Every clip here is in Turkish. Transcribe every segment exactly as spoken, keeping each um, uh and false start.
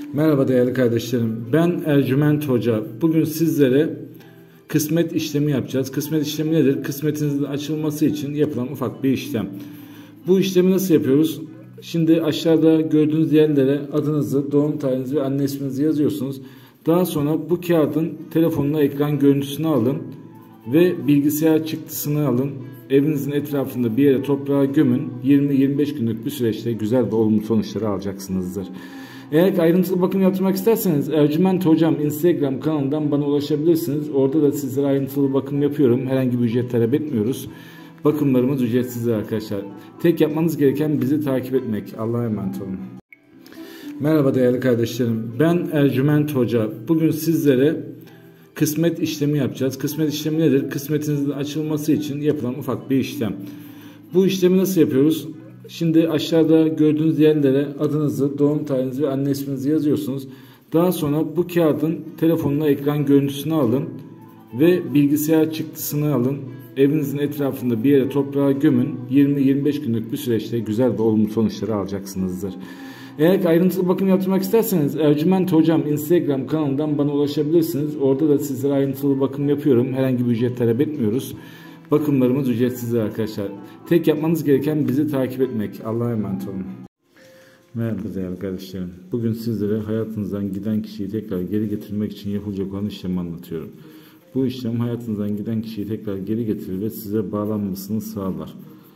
Merhaba değerli kardeşlerim. Ben Ercüment Hoca. Bugün sizlere kısmet işlemi yapacağız. Kısmet işlemi nedir? Kısmetinizin açılması için yapılan ufak bir işlem. Bu işlemi nasıl yapıyoruz? Şimdi aşağıda gördüğünüz yerlere adınızı, doğum tarihinizi ve anne isminizi yazıyorsunuz. Daha sonra bu kağıdın telefonuna ekran görüntüsünü alın ve bilgisayar çıktısını alın. Evinizin etrafında bir yere toprağa gömün. yirmi yirmi beş günlük bir süreçte güzel ve olumlu sonuçları alacaksınızdır. Eğer ki ayrıntılı bakım yaptırmak isterseniz Ercüment Hocam Instagram kanalından bana ulaşabilirsiniz. Orada da sizlere ayrıntılı bakım yapıyorum. Herhangi bir ücret talep etmiyoruz. Bakımlarımız ücretsizdir arkadaşlar. Tek yapmanız gereken bizi takip etmek. Allah'a emanet olun. Merhaba değerli kardeşlerim. Ben Ercüment Hoca. Bugün sizlere kısmet işlemi yapacağız. Kısmet işlemi nedir? Kısmetinizin açılması için yapılan ufak bir işlem. Bu işlemi nasıl yapıyoruz? Şimdi aşağıda gördüğünüz yerlere adınızı, doğum tarihinizi ve anne isminizi yazıyorsunuz. Daha sonra bu kağıdın telefonuna ekran görüntüsünü alın ve bilgisayar çıktısını alın. Evinizin etrafında bir yere toprağa gömün. yirmi yirmi beş günlük bir süreçte güzel ve olumlu sonuçları alacaksınızdır. Eğer ki ayrıntılı bakım yaptırmak isterseniz Ercüment Hocam Instagram kanalından bana ulaşabilirsiniz. Orada da sizlere ayrıntılı bakım yapıyorum. Herhangi bir ücret talep etmiyoruz. Bakımlarımız ücretsizdir arkadaşlar. Tek yapmanız gereken bizi takip etmek. Allah'a emanet olun. Merhaba değerli kardeşlerim. Bugün sizlere hayatınızdan giden kişiyi tekrar geri getirmek için yapılacak olan işlemi anlatıyorum. Bu işlem hayatınızdan giden kişiyi tekrar geri getirir ve size bağlanmasını sağlar.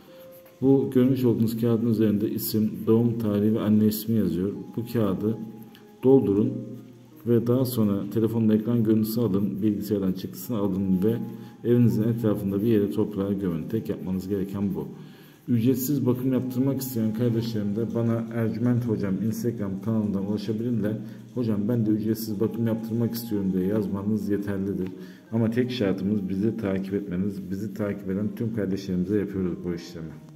Bu görmüş olduğunuz kağıdın üzerinde isim, doğum tarihi ve anne ismi yazıyor. Bu kağıdı doldurun ve daha sonra telefonun ekran görüntüsü alın, bilgisayardan çıktısını alın ve evinizin etrafında bir yere toprağa gömün. Tek yapmanız gereken bu. Ücretsiz bakım yaptırmak isteyen kardeşlerim de bana Ercüment Hocam Instagram kanalından ulaşabilirler. Hocam ben de ücretsiz bakım yaptırmak istiyorum diye yazmanız yeterlidir. Ama tek şartımız bizi takip etmeniz. Bizi takip eden tüm kardeşlerimize yapıyoruz bu işlemi.